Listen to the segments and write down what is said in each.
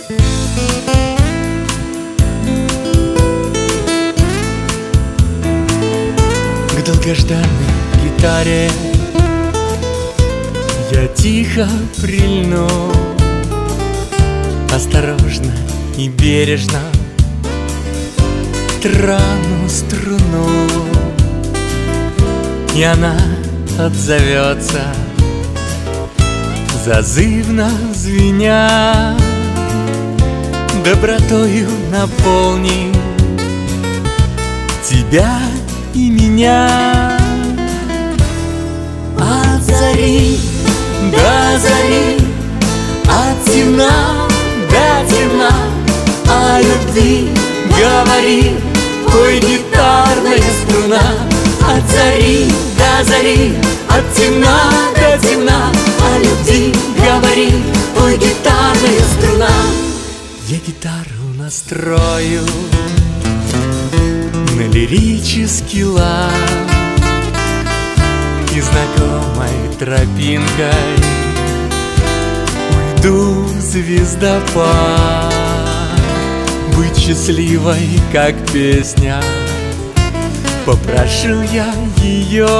К долгожданной гитаре я тихо прильну, осторожно и бережно трону струну, и она отзовется, зазывно звеня, добротою наполни тебя и меня. От зари до зари, от темна до темна, о любви говори, пой гитарная струна. От зари до зари, от темна до темна, о любви говори, пой гитарная струна. Я гитару настрою на лирический лад, и знакомой тропинкой уйду в звездопад. Быть счастливой, как песня, попрошу я ее,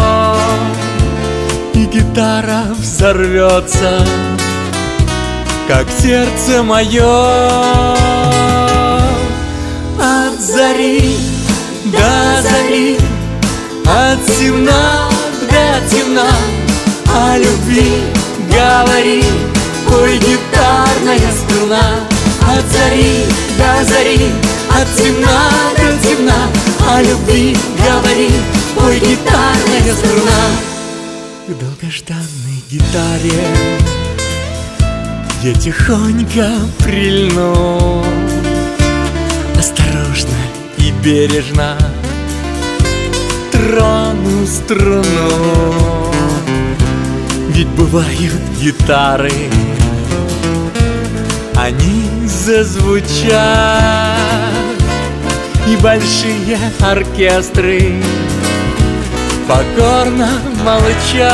и гитара взорвется, как сердце мое. От зари до зари, от темна до темна, о любви говори, пой гитарная струна. От зари до зари, от темна до темна, о любви говори, пой гитарная струна. К долгожданной гитаре я тихонько прильну, осторожно и бережно трону струну. Ведь бывают гитары, они зазвучат, и большие оркестры покорно молчат.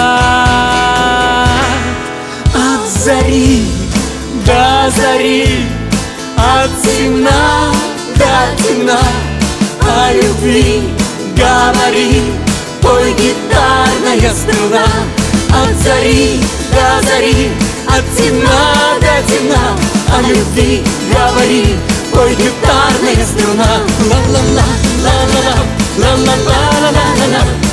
От зари до зари, от темна до темна, о любви говори, пой гитарная струна. От зари до зари, от темна до темна, о любви говори, пой гитарная струна. Ла-ла-ла, ла-ла-ла, ла-ла-ла, ла-ла-ла.